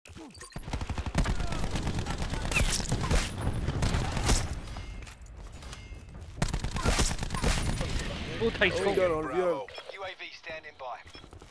All takes What's going on, Bravo. UAV standing by.